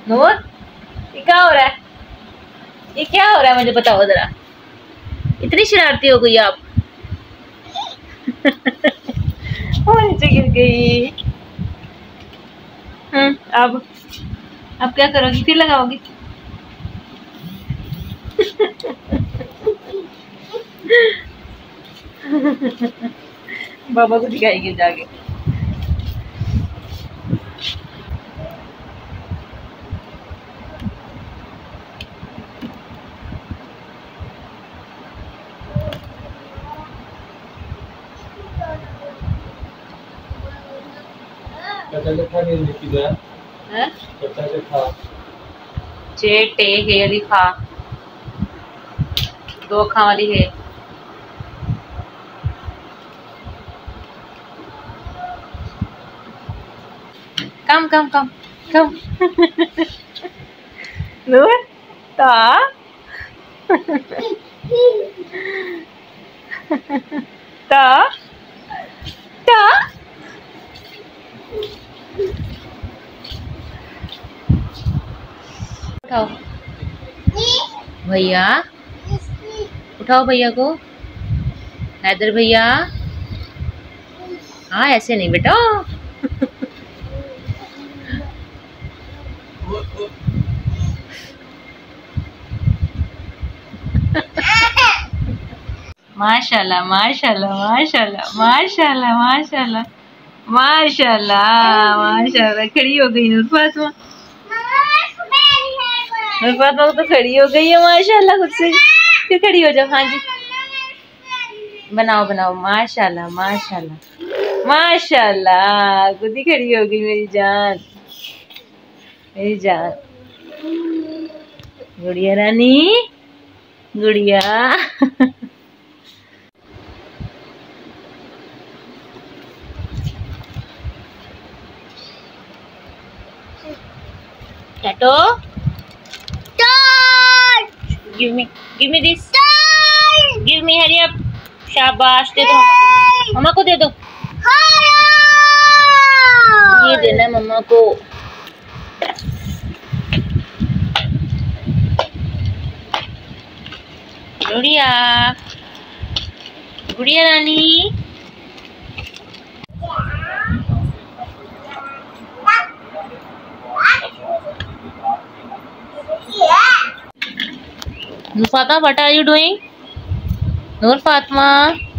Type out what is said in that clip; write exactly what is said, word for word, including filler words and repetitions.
नूर, ये क्या हो रहा है? ये क्या हो रहा है मुझे बताओ जरा। इतनी शरारती हो गई आप। वो नीचे गिर गई। हम्म अब अब क्या करोगी? फिर लगाओगी? बाबा को दिखाएगी जाके। चेटे है लिखा, दो अखा वाली है। कम कम कम कम। नूर ता ता ता उठाओ भैया, उठाओ भैया को। हैदर भैया, हाँ ऐसे नहीं बेटा। माशाल्लाह माशाल्लाह माशाल्लाह माशाल्लाह माशाल्लाह माशाल्लाह माशाल्लाह। खड़ी हो गई नूर फातिमा। नूर फातिमा तो खड़ी हो गई है माशाल्लाह खुद से। फिर खड़ी हो जाओ। हाँ जी बनाओ बनाओ। माशाल्लाह माशाल्लाह माशाल्लाह। खुद ही खड़ी हो गई मेरी जान, मेरी जान। गुड़िया रानी, गुड़िया। Tato, give me, give me this. Give me, hurry up. शाबाश, दे दो मम्मा को। मम्मा को दे दो। ये देना मम्मा को। गुड़िया, गुड़िया रानी। Nur Fatma, what are you doing? Nur Fatma.